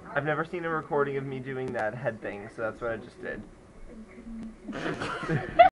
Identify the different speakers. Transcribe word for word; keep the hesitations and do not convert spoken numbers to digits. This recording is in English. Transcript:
Speaker 1: I've never seen a recording of me doing that head thing, so that's what I just did.